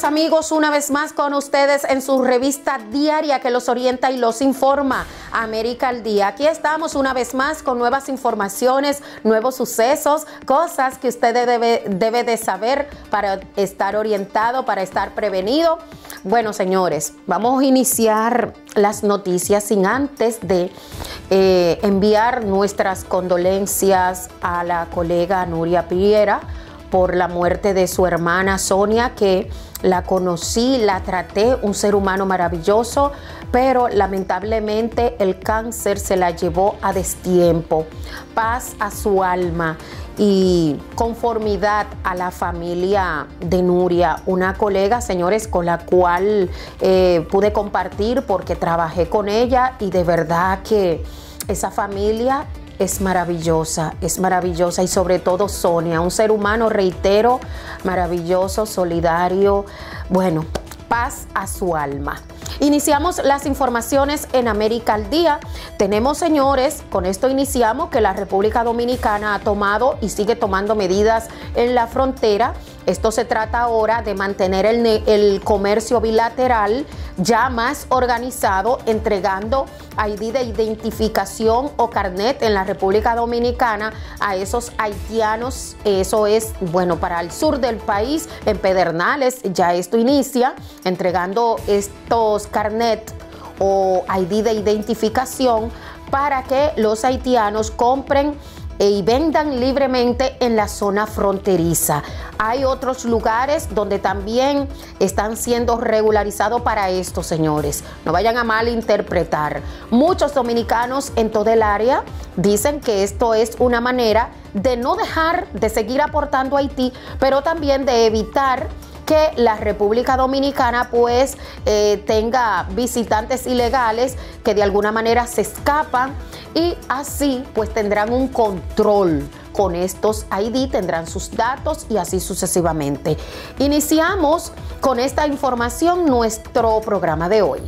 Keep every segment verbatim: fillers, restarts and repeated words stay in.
amigos, una vez más con ustedes en su revista diaria que los orienta y los informa, América al Día. Aquí estamos una vez más con nuevas informaciones, nuevos sucesos, cosas que usted debe, debe de saber para estar orientado, para estar prevenido. Bueno, señores, vamos a iniciar las noticias sin antes de eh, enviar nuestras condolencias a la colega Nuria Piera por la muerte de su hermana Sonia, que la conocí, la traté, un ser humano maravilloso, pero lamentablemente el cáncer se la llevó a destiempo. Paz a su alma y conformidad a la familia de Nuria, una colega, señores, con la cual eh, pude compartir porque trabajé con ella, y de verdad que esa familia es maravillosa, es maravillosa, y sobre todo Sonia, un ser humano, reitero, maravilloso, solidario. Bueno, paz a su alma. Iniciamos las informaciones en América al Día. Tenemos, señores, con esto iniciamos que la República Dominicana ha tomado y sigue tomando medidas en la frontera. Esto se trata ahora de mantener el, el comercio bilateral ya más organizado, entregando I D de identificación o carnet en la República Dominicana a esos haitianos. Eso es, bueno, para el sur del país, en Pedernales, ya esto inicia, entregando estos carnet o I D de identificación para que los haitianos compren y vendan libremente en la zona fronteriza. Hay otros lugares donde también están siendo regularizados para esto, señores. No vayan a malinterpretar. Muchos dominicanos en todo el área dicen que esto es una manera de no dejar de seguir aportando a Haití, pero también de evitar que la República Dominicana pues eh, tenga visitantes ilegales que de alguna manera se escapan, y así pues tendrán un control con estos I D, tendrán sus datos y así sucesivamente. Iniciamos con esta información nuestro programa de hoy.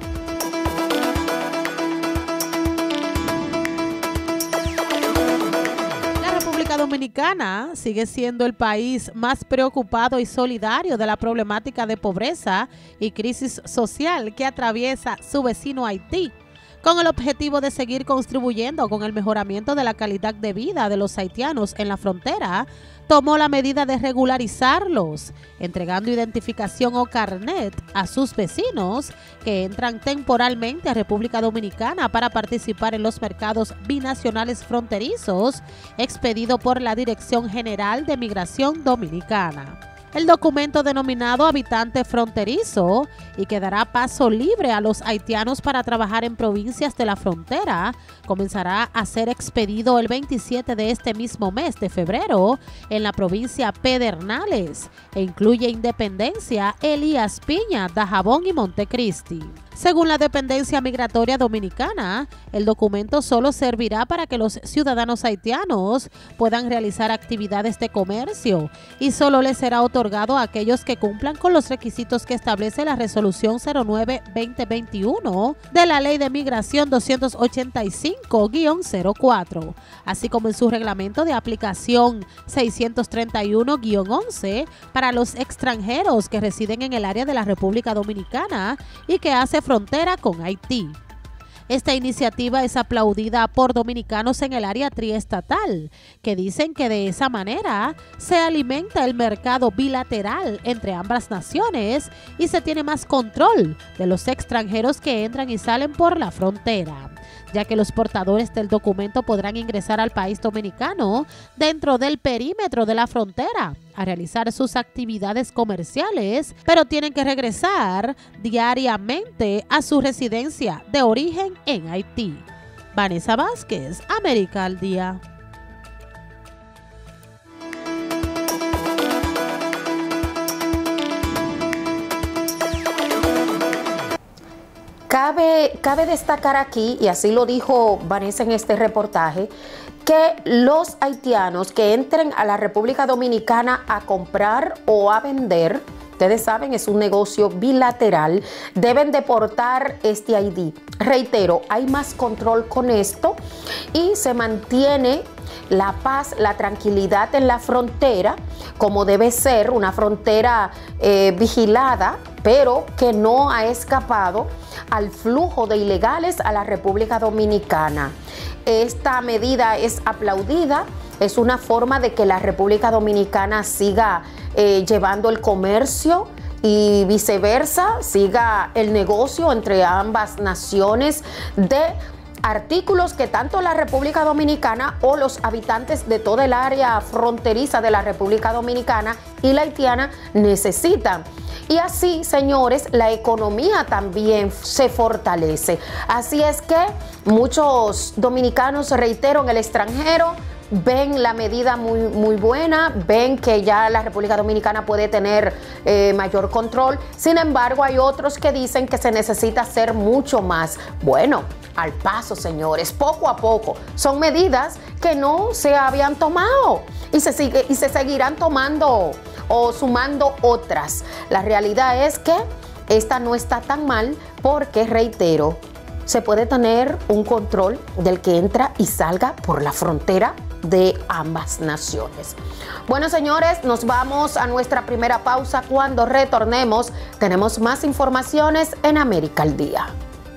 Dominicana sigue siendo el país más preocupado y solidario de la problemática de pobreza y crisis social que atraviesa su vecino Haití, con el objetivo de seguir contribuyendo con el mejoramiento de la calidad de vida de los haitianos en la frontera. Tomó la medida de regularizarlos, entregando identificación o carnet a sus vecinos que entran temporalmente a República Dominicana para participar en los mercados binacionales fronterizos, expedido por la Dirección General de Migración Dominicana. El documento denominado Habitante Fronterizo, y que dará paso libre a los haitianos para trabajar en provincias de la frontera, comenzará a ser expedido el veintisiete de este mismo mes de febrero en la provincia Pedernales, e incluye Independencia, Elías Piña, Dajabón y Montecristi. Según la Dependencia Migratoria Dominicana, el documento solo servirá para que los ciudadanos haitianos puedan realizar actividades de comercio, y solo les será otorgado a aquellos que cumplan con los requisitos que establece la Resolución cero nueve guión veinte veintiuno de la Ley de Migración doscientos ochenta y cinco guión cero cuatro, así como en su reglamento de aplicación seiscientos treinta y uno guión once para los extranjeros que residen en el área de la República Dominicana y que hace frontera con Haití. Esta iniciativa es aplaudida por dominicanos en el área triestatal, que dicen que de esa manera se alimenta el mercado bilateral entre ambas naciones y se tiene más control de los extranjeros que entran y salen por la frontera, ya que los portadores del documento podrán ingresar al país dominicano dentro del perímetro de la frontera a realizar sus actividades comerciales, pero tienen que regresar diariamente a su residencia de origen en Haití. Vanessa Vázquez, América al Día. Cabe, cabe destacar aquí, y así lo dijo Vanessa en este reportaje, que los haitianos que entren a la República Dominicana a comprar o a vender ustedes saben, es un negocio bilateral, deben deportar este I D. Reitero, hay más control con esto y se mantiene la paz, la tranquilidad en la frontera, como debe ser, una frontera eh, vigilada, pero que no ha escapado al flujo de ilegales a la República Dominicana. Esta medida es aplaudida, es una forma de que la República Dominicana siga eh, llevando el comercio y viceversa, siga el negocio entre ambas naciones de artículos que tanto la República Dominicana o los habitantes de toda el área fronteriza de la República Dominicana y la haitiana necesitan. Y así, señores, la economía también se fortalece. Así es que muchos dominicanos, reitero, en el extranjero, ven la medida muy, muy buena, ven que ya la República Dominicana puede tener eh, mayor control. Sin embargo, hay otros que dicen que se necesita hacer mucho más. Bueno, al paso, señores, poco a poco. Son medidas que no se habían tomado y se, sigue, y se seguirán tomando o sumando otras. La realidad es que esta no está tan mal porque, reitero, se puede tener un control del que entra y salga por la frontera de ambas naciones. Bueno, señores, nos vamos a nuestra primera pausa. Cuando retornemos, tenemos más informaciones en América al Día.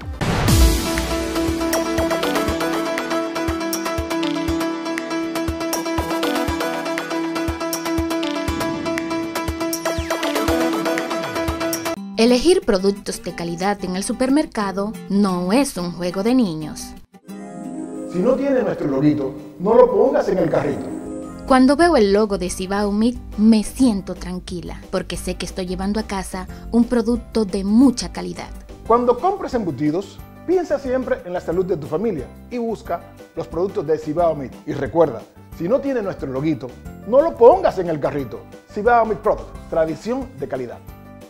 Elegir productos de calidad en el supermercado no es un juego de niños. Si no tiene nuestro loguito, no lo pongas en el carrito. Cuando veo el logo de Cibao Meat, me siento tranquila, porque sé que estoy llevando a casa un producto de mucha calidad. Cuando compres embutidos, piensa siempre en la salud de tu familia y busca los productos de Cibao Meat. Y recuerda, si no tiene nuestro loguito, no lo pongas en el carrito. Cibao Meat Products, tradición de calidad.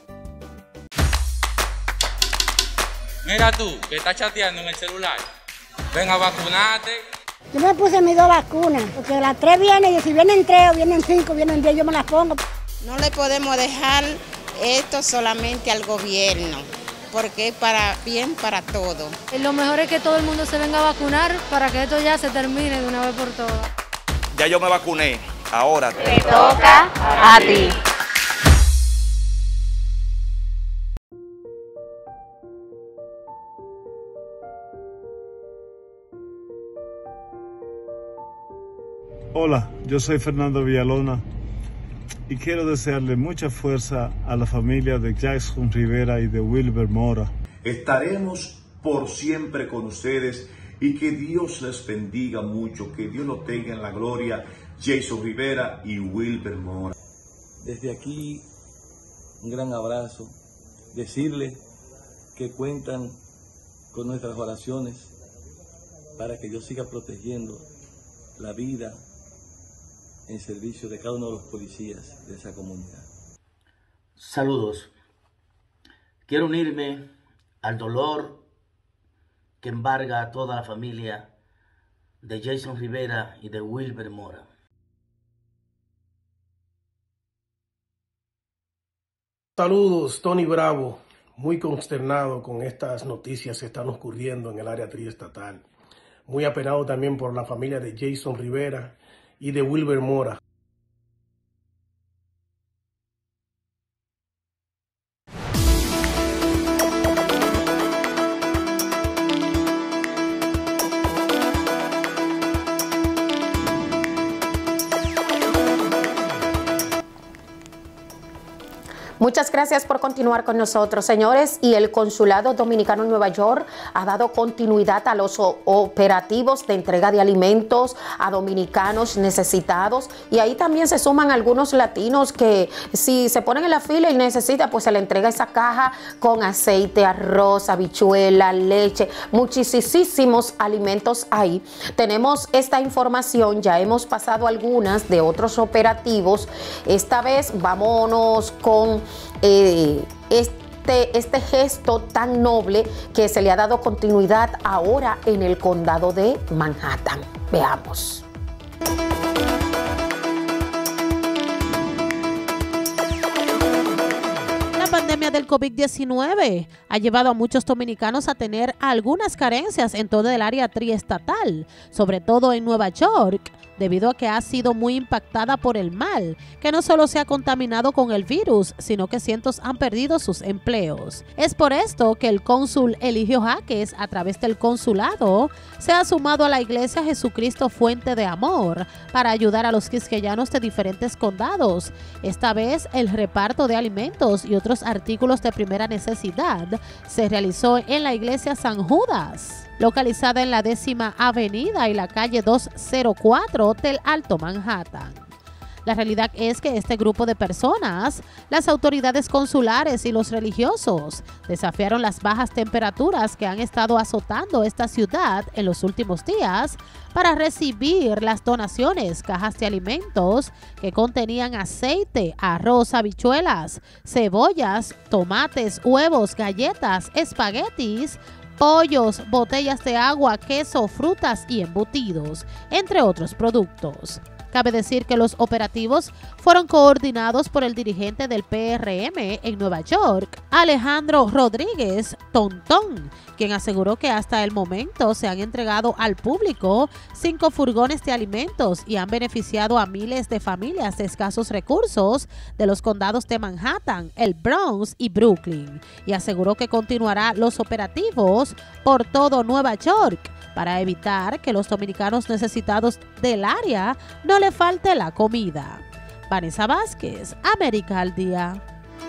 Mira tú, que estás chateando en el celular. Ven a vacunarte. Yo me puse mis dos vacunas, porque las tres vienen, y si vienen tres, o vienen cinco, vienen diez, yo me las pongo. No le podemos dejar esto solamente al gobierno, porque es para bien para todo. Lo mejor es que todo el mundo se venga a vacunar para que esto ya se termine de una vez por todas. Ya yo me vacuné, ahora te toca a ti. Hola, yo soy Fernando Villalona y quiero desearle mucha fuerza a la familia de Jason Rivera y de Wilber Mora. Estaremos por siempre con ustedes y que Dios les bendiga mucho, que Dios lo tenga en la gloria, Jason Rivera y Wilber Mora. Desde aquí, un gran abrazo, decirles que cuentan con nuestras oraciones para que Dios siga protegiendo la vida en servicio de cada uno de los policías de esa comunidad. Saludos. Quiero unirme al dolor que embarga a toda la familia de Jason Rivera y de Wilber Mora. Saludos, Tony Bravo. Muy consternado con estas noticias que están ocurriendo en el área triestatal. Muy apenado también por la familia de Jason Rivera y de Wilber Mora. Muchas gracias por continuar con nosotros, señores. Y el Consulado Dominicano en Nueva York ha dado continuidad a los operativos de entrega de alimentos a dominicanos necesitados. Y ahí también se suman algunos latinos que si se ponen en la fila y necesitan, pues se le entrega esa caja con aceite, arroz, habichuela, leche, muchísimos alimentos ahí. Tenemos esta información, ya hemos pasado algunas de otros operativos. Esta vez vámonos con Eh, este, este gesto tan noble que se le ha dado continuidad ahora en el condado de Manhattan. Veamos. pandemia del COVID diecinueve ha llevado a muchos dominicanos a tener algunas carencias en todo el área triestatal, sobre todo en Nueva York, debido a que ha sido muy impactada por el mal, que no solo se ha contaminado con el virus, sino que cientos han perdido sus empleos. Es por esto que el cónsul Eligio Jaques, a través del consulado, se ha sumado a la Iglesia Jesucristo Fuente de Amor para ayudar a los quisqueyanos de diferentes condados. Esta vez, el reparto de alimentos y otros artículos de primera necesidad se realizó en la Iglesia San Judas, localizada en la décima avenida y la calle doscientos cuatro del Alto Manhattan. La realidad es que este grupo de personas, las autoridades consulares y los religiosos, desafiaron las bajas temperaturas que han estado azotando esta ciudad en los últimos días para recibir las donaciones, cajas de alimentos que contenían aceite, arroz, habichuelas, cebollas, tomates, huevos, galletas, espaguetis, pollos, botellas de agua, queso, frutas y embutidos, entre otros productos. Cabe decir que los operativos fueron coordinados por el dirigente del P R M en Nueva York, Alejandro Rodríguez Tontón, quien aseguró que hasta el momento se han entregado al público cinco furgones de alimentos y han beneficiado a miles de familias de escasos recursos de los condados de Manhattan, el Bronx y Brooklyn, y aseguró que continuará los operativos por todo Nueva York para evitar que los dominicanos necesitados del área no le falte la comida. Vanessa Vázquez, América al Día.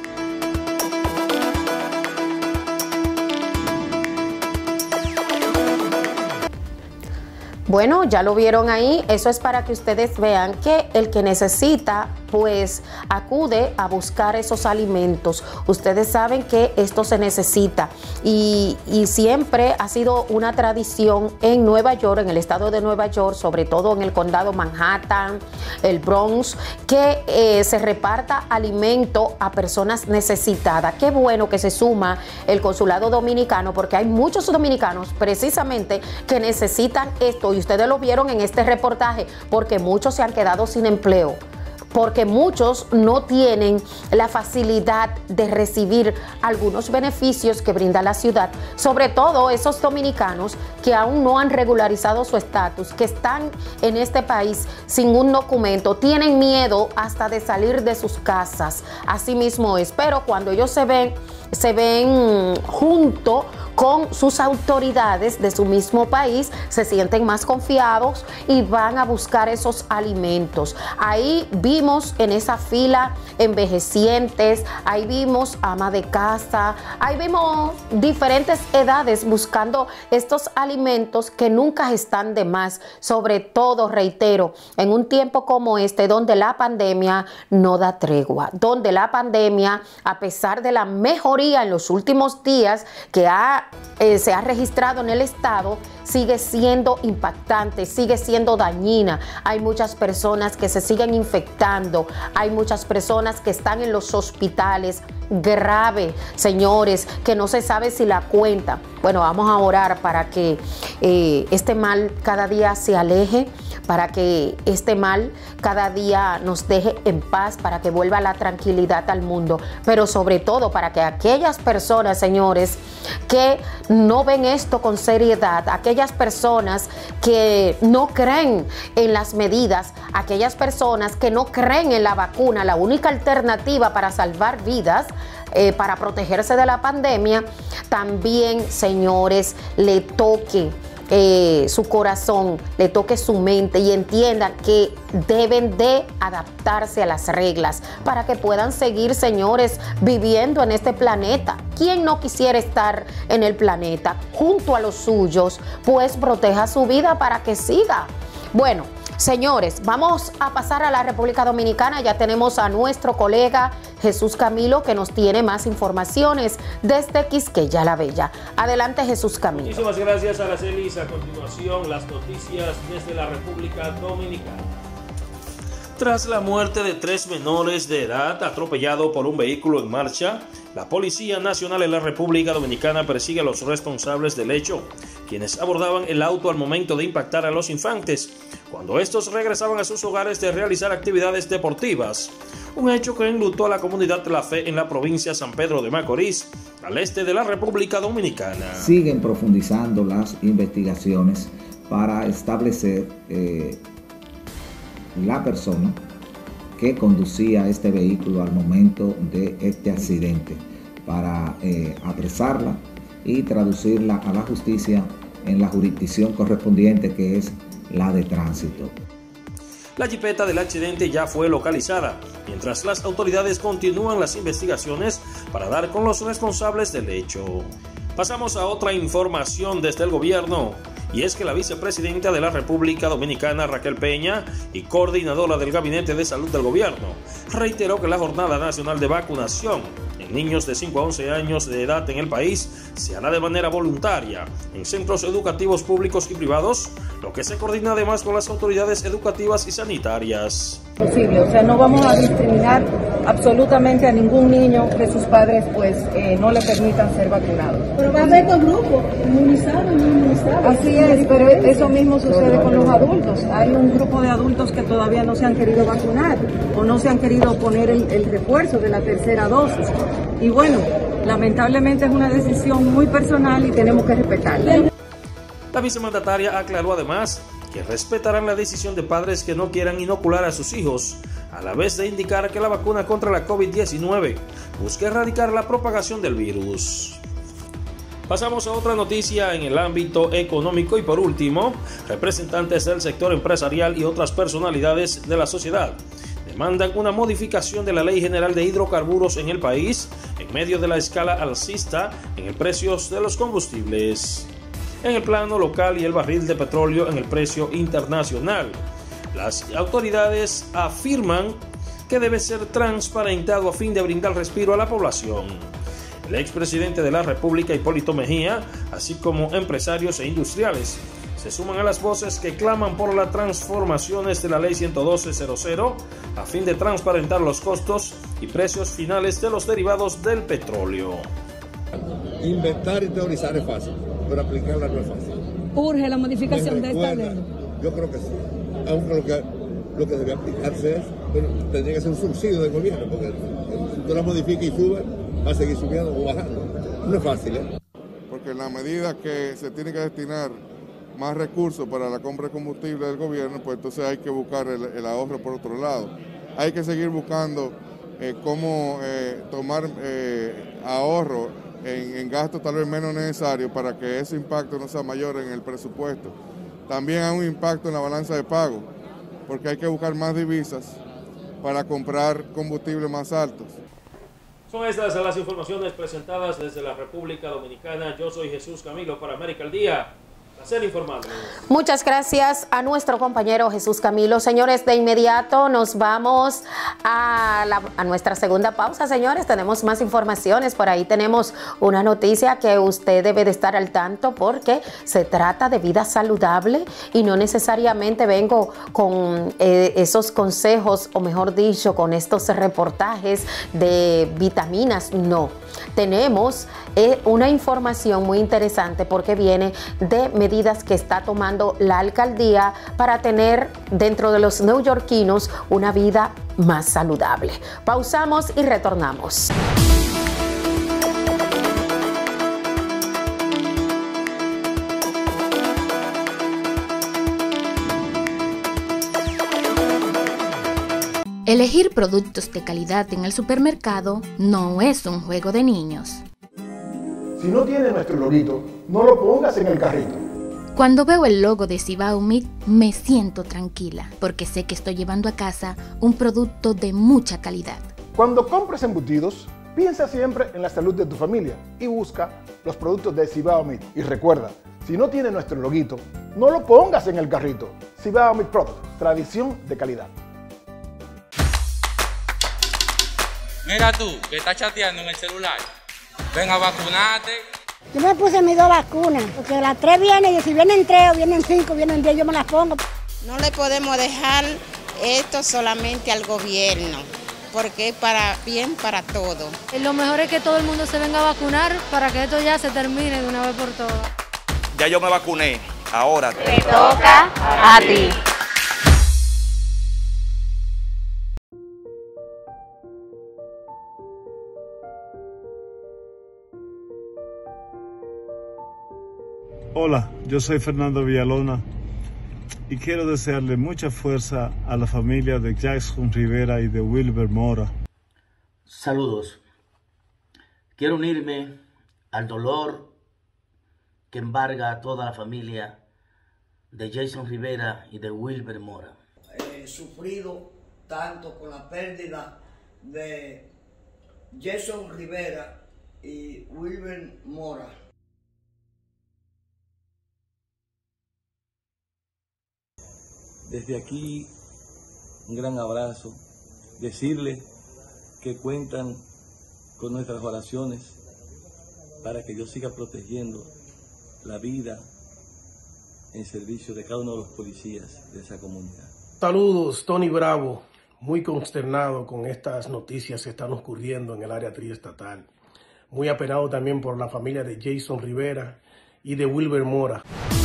Bueno, ya lo vieron ahí, eso es para que ustedes vean que el que necesita, pues acude a buscar esos alimentos. Ustedes saben que esto se necesita y, y siempre ha sido una tradición en Nueva York, en el estado de Nueva York, sobre todo en el condado Manhattan, el Bronx, que eh, se reparta alimento a personas necesitadas. Qué bueno que se suma el consulado dominicano, porque hay muchos dominicanos precisamente que necesitan esto. Y ustedes lo vieron en este reportaje, porque muchos se han quedado sin empleo, porque muchos no tienen la facilidad de recibir algunos beneficios que brinda la ciudad, sobre todo esos dominicanos que aún no han regularizado su estatus, que están en este país sin un documento, tienen miedo hasta de salir de sus casas. Así mismo es, pero cuando ellos se ven, se ven junto con sus autoridades de su mismo país, se sienten más confiados y van a buscar esos alimentos. Ahí vimos en esa fila envejecientes, ahí vimos ama de casa, ahí vimos diferentes edades buscando estos alimentos que nunca están de más, sobre todo, reitero, en un tiempo como este donde la pandemia no da tregua, donde la pandemia, a pesar de la mejoría en los últimos días que ha Eh, se ha registrado en el estado, sigue siendo impactante, sigue siendo dañina. Hay muchas personas que se siguen infectando, hay muchas personas que están en los hospitales grave, señores, que no se sabe si la cuenta. Bueno, vamos a orar para que eh, este mal cada día se aleje, para que este mal cada día nos deje en paz, para que vuelva la tranquilidad al mundo, pero sobre todo para que aquellas personas, señores, que no ven esto con seriedad, aquellas personas que no creen en las medidas, aquellas personas que no creen en la vacuna, la única alternativa para salvar vidas, eh, para protegerse de la pandemia, también, señores, le toque Eh, su corazón, le toque su mente y entiendan que deben de adaptarse a las reglas para que puedan seguir, señores, viviendo en este planeta. ¿Quién no quisiera estar en el planeta junto a los suyos? Pues proteja su vida para que siga. Bueno, señores, vamos a pasar a la República Dominicana. Ya tenemos a nuestro colega Jesús Camilo, que nos tiene más informaciones desde Quisqueya la Bella. Adelante, Jesús Camilo. Muchísimas gracias, Aracelis. A continuación, las noticias desde la República Dominicana. Tras la muerte de tres menores de edad atropellados por un vehículo en marcha, la Policía Nacional de la República Dominicana persigue a los responsables del hecho, quienes abordaban el auto al momento de impactar a los infantes, cuando estos regresaban a sus hogares de realizar actividades deportivas. Un hecho que enlutó a la comunidad de la fe en la provincia de San Pedro de Macorís, al este de la República Dominicana. Siguen profundizando las investigaciones para establecer eh, la persona que conducía este vehículo al momento de este accidente, para eh, apresarla y traducirla a la justicia en la jurisdicción correspondiente, que es la de tránsito. La jipeta del accidente ya fue localizada, mientras las autoridades continúan las investigaciones para dar con los responsables del hecho. Pasamos a otra información desde el gobierno, y es que la vicepresidenta de la República Dominicana, Raquel Peña, y coordinadora del Gabinete de Salud del Gobierno, reiteró que la Jornada Nacional de Vacunación en niños de cinco a once años de edad en el país se hará de manera voluntaria en centros educativos públicos y privados, lo que se coordina además con las autoridades educativas y sanitarias. Posible, o sea, no vamos a discriminar absolutamente a ningún niño que sus padres pues eh, no le permitan ser vacunados. Pero va a haber dos grupos, inmunizados y no inmunizados. Así es, pero eso mismo sucede con los adultos. Hay un grupo de adultos que todavía no se han querido vacunar o no se han querido poner el, el refuerzo de la tercera dosis. Y bueno, lamentablemente es una decisión muy personal y tenemos que respetarla. La vicemandataria aclaró además que respetarán la decisión de padres que no quieran inocular a sus hijos, a la vez de indicar que la vacuna contra la COVID diecinueve busca erradicar la propagación del virus. Pasamos a otra noticia en el ámbito económico y por último, representantes del sector empresarial y otras personalidades de la sociedad demandan una modificación de la Ley General de Hidrocarburos en el país en medio de la escala alcista en el precio de los combustibles en el plano local y el barril de petróleo en el precio internacional. Las autoridades afirman que debe ser transparentado a fin de brindar respiro a la población. El expresidente de la República, Hipólito Mejía, así como empresarios e industriales, se suman a las voces que claman por las transformaciones de la Ley ciento doce punto cero a fin de transparentar los costos y precios finales de los derivados del petróleo. Inventar y teorizar es fácil, pero aplicarla no es fácil. ¿Urge la modificación de esta ley? Yo creo que sí, aunque lo que, lo que debe aplicarse es, bueno, tendría que ser un subsidio del gobierno, porque si tú la modificas y subes, va a seguir subiendo o bajando. No es fácil, ¿eh? Porque en la medida que se tiene que destinar más recursos para la compra de combustible del gobierno, pues entonces hay que buscar el, el ahorro por otro lado. Hay que seguir buscando eh, cómo eh, tomar eh, ahorro en, en gastos tal vez menos necesarios para que ese impacto no sea mayor en el presupuesto. También hay un impacto en la balanza de pago, porque hay que buscar más divisas para comprar combustibles más altos. Son estas las informaciones presentadas desde la República Dominicana. Yo soy Jesús Camilo para América al Día. Placer informarles. Muchas gracias a nuestro compañero Jesús Camilo. Señores, de inmediato nos vamos a, la, a nuestra segunda pausa. Señores, tenemos más informaciones. Por ahí tenemos una noticia que usted debe de estar al tanto porque se trata de vida saludable y no necesariamente vengo con eh, esos consejos, o mejor dicho, con estos reportajes de vitaminas. No, tenemos eh, una información muy interesante porque viene de medidas que está tomando la alcaldía para tener dentro de los neoyorquinos una vida más saludable. Pausamos y retornamos. Elegir productos de calidad en el supermercado no es un juego de niños. Si no tiene nuestro loguito, no lo pongas en el carrito. Cuando veo el logo de Cibao Meat, me siento tranquila, porque sé que estoy llevando a casa un producto de mucha calidad. Cuando compres embutidos, piensa siempre en la salud de tu familia y busca los productos de Cibao Meat. Y recuerda, si no tiene nuestro loguito, no lo pongas en el carrito. Cibao Meat Products, tradición de calidad. Mira tú, que estás chateando en el celular. Ven a vacunarte. Yo me puse mis dos vacunas, porque las tres vienen, y si vienen tres o vienen cinco, vienen diez, yo me las pongo. No le podemos dejar esto solamente al gobierno, porque es para bien para todo. Lo mejor es que todo el mundo se venga a vacunar para que esto ya se termine de una vez por todas. Ya yo me vacuné, ahora te toca a ti. Hola, yo soy Fernando Villalona y quiero desearle mucha fuerza a la familia de Jackson Rivera y de Wilber Mora. Saludos. Quiero unirme al dolor que embarga a toda la familia de Jason Rivera y de Wilber Mora. He sufrido tanto con la pérdida de Jason Rivera y Wilber Mora. Desde aquí, un gran abrazo, decirles que cuentan con nuestras oraciones para que yo siga protegiendo la vida en servicio de cada uno de los policías de esa comunidad. Saludos, Tony Bravo, muy consternado con estas noticias que están ocurriendo en el área triestatal. Muy apenado también por la familia de Jason Rivera y de Wilber Mora.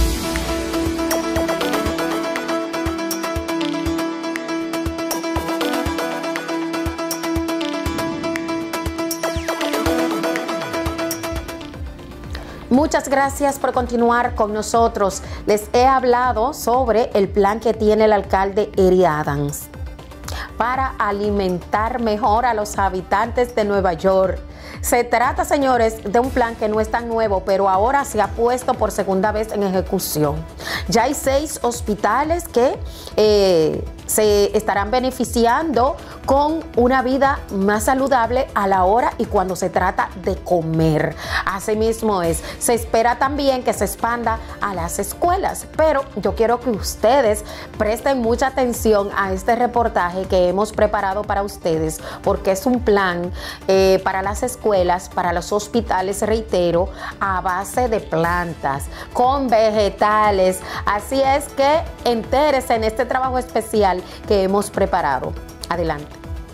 Muchas gracias por continuar con nosotros. Les he hablado sobre el plan que tiene el alcalde Eric Adams para alimentar mejor a los habitantes de Nueva York. Se trata, señores, de un plan que no es tan nuevo, pero ahora se ha puesto por segunda vez en ejecución. Ya hay seis hospitales que eh, se estarán beneficiando con una vida más saludable a la hora y cuando se trata de comer. Asimismo es, se espera también que se expanda a las escuelas, pero yo quiero que ustedes presten mucha atención a este reportaje que hemos preparado para ustedes, porque es un plan eh, para las escuelas, para los hospitales, reitero, a base de plantas, con vegetales. Así es que entérese en este trabajo especial que hemos preparado. Adelante.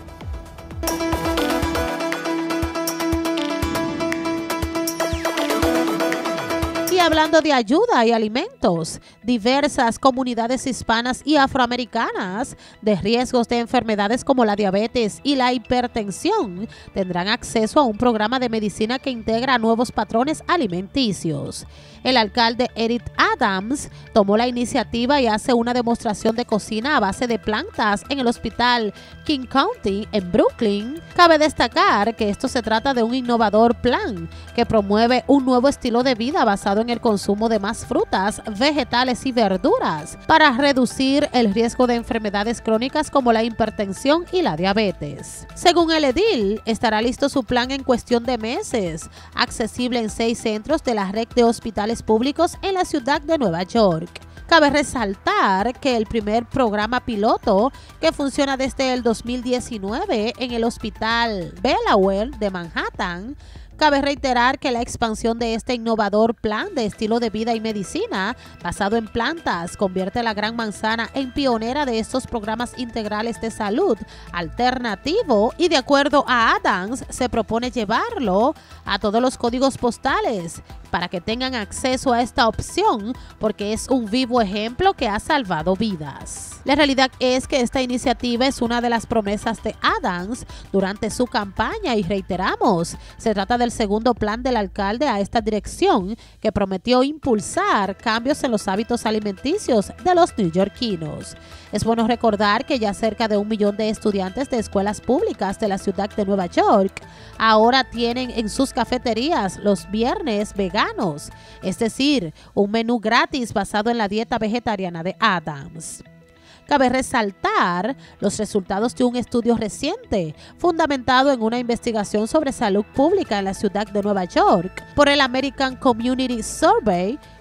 Y hablando de ayuda y alimentos, diversas comunidades hispanas y afroamericanas de riesgos de enfermedades como la diabetes y la hipertensión tendrán acceso a un programa de medicina que integra nuevos patrones alimenticios. El alcalde Eric Adams tomó la iniciativa y hace una demostración de cocina a base de plantas en el hospital King County en Brooklyn. Cabe destacar que esto se trata de un innovador plan que promueve un nuevo estilo de vida basado en el consumo de más frutas, vegetales y verduras para reducir el riesgo de enfermedades crónicas como la hipertensión y la diabetes. Según el edil, estará listo su plan en cuestión de meses, accesible en seis centros de la red de hospitales públicos en la ciudad de Nueva York. Cabe resaltar que el primer programa piloto, que funciona desde el dos mil diecinueve en el Hospital Delaware de Manhattan, cabe reiterar que la expansión de este innovador plan de estilo de vida y medicina basado en plantas convierte a la Gran Manzana en pionera de estos programas integrales de salud alternativo y, de acuerdo a Adams, se propone llevarlo a todos los códigos postales para que tengan acceso a esta opción, porque es un vivo ejemplo que ha salvado vidas. La realidad es que esta iniciativa es una de las promesas de Adams durante su campaña y reiteramos, se trata del segundo plan del alcalde a esta dirección que prometió impulsar cambios en los hábitos alimenticios de los neoyorquinos. Es bueno recordar que ya cerca de un millón de estudiantes de escuelas públicas de la ciudad de Nueva York ahora tienen en sus cafeterías los viernes veganos, es decir, un menú gratis basado en la dieta vegetariana de Adams. Cabe resaltar los resultados de un estudio reciente, fundamentado en una investigación sobre salud pública en la ciudad de Nueva York por el American Community Survey,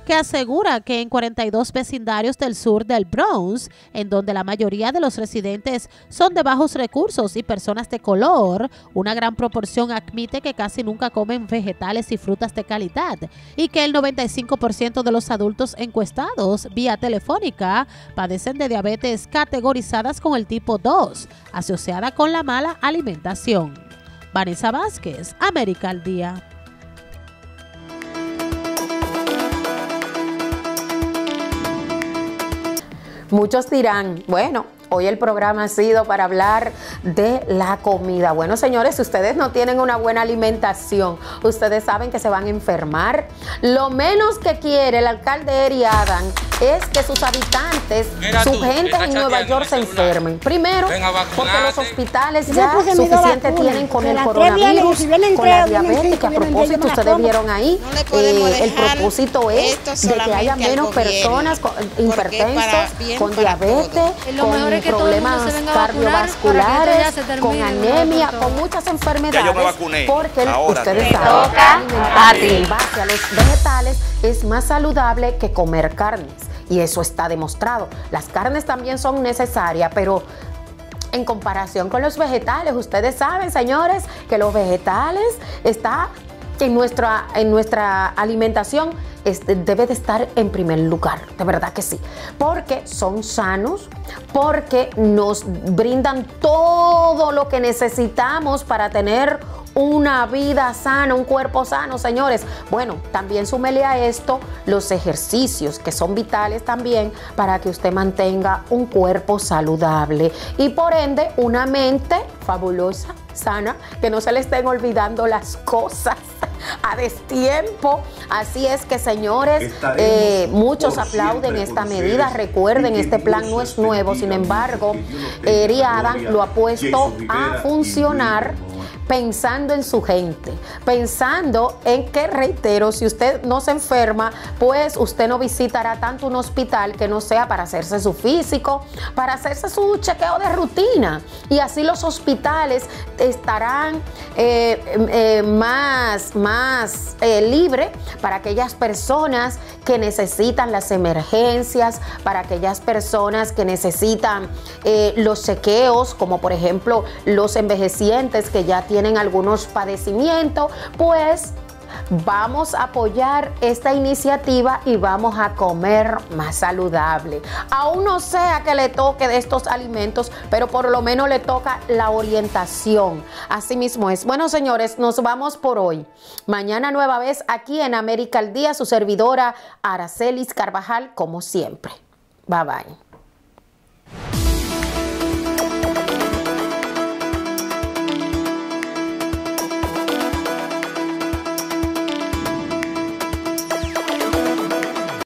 que asegura que en cuarenta y dos vecindarios del sur del Bronx, en donde la mayoría de los residentes son de bajos recursos y personas de color, una gran proporción admite que casi nunca comen vegetales y frutas de calidad y que el noventa y cinco por ciento de los adultos encuestados vía telefónica padecen de diabetes categorizadas con el tipo dos, asociada con la mala alimentación. Vanessa Vázquez, América al Día. Muchos dirán, bueno, hoy el programa ha sido para hablar de la comida. Bueno, señores, si ustedes no tienen una buena alimentación, ustedes saben que se van a enfermar. Lo menos que quiere el alcalde Eric Adams es que sus habitantes, Mira su tú, gente en Nueva York se enfermen. Primero, porque los hospitales ya suficiente tienen con el coronavirus, con la diabetes, que a propósito ustedes vieron ahí, eh, el propósito es de que haya menos personas con, hipertensos, con diabetes, con problemas cardiovasculares, con anemia, con muchas enfermedades, porque ustedes saben que alimentarse en base a los vegetales es más saludable que comer carnes. Y eso está demostrado. Las carnes también son necesarias, pero en comparación con los vegetales, ustedes saben, señores, que los vegetales están en nuestra, en nuestra alimentación este, debe de estar en primer lugar, de verdad que sí, porque son sanos, porque nos brindan todo lo que necesitamos para tener una vida sana, un cuerpo sano, señores. Bueno, también súmele a esto los ejercicios, que son vitales también para que usted mantenga un cuerpo saludable y por ende una mente fabulosa, sana, que no se le estén olvidando las cosas a destiempo. Así es que, señores, eh, muchos aplauden esta medida. Recuerden, este plan no es nuevo, sin embargo, Eric Adams lo ha puesto a funcionar pensando en su gente, pensando en que, reitero, si usted no se enferma, pues usted no visitará tanto un hospital que no sea para hacerse su físico, para hacerse su chequeo de rutina. Y así los hospitales estarán eh, eh, más, más eh, libres para aquellas personas que necesitan las emergencias, para aquellas personas que necesitan eh, los chequeos, como por ejemplo los envejecientes que ya tienen algunos padecimientos. Pues vamos a apoyar esta iniciativa y vamos a comer más saludable. Aún no sea que le toque de estos alimentos, pero por lo menos le toca la orientación. Así mismo es. Bueno, señores, nos vamos por hoy. Mañana nueva vez aquí en América al Día, su servidora Aracelis Carvajal, como siempre. Bye bye.